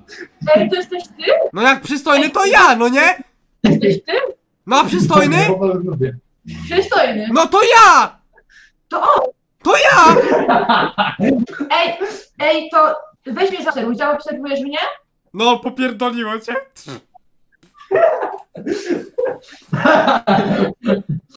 Ej, to jesteś ty? No jak przystojny to ja, no nie? Jesteś ty? No a przystojny? Przystojny. No to ja! To on. To ja! Ej, to weź mnie zaobserwuj. Zaobserwujesz mnie? No popierdoliło cię.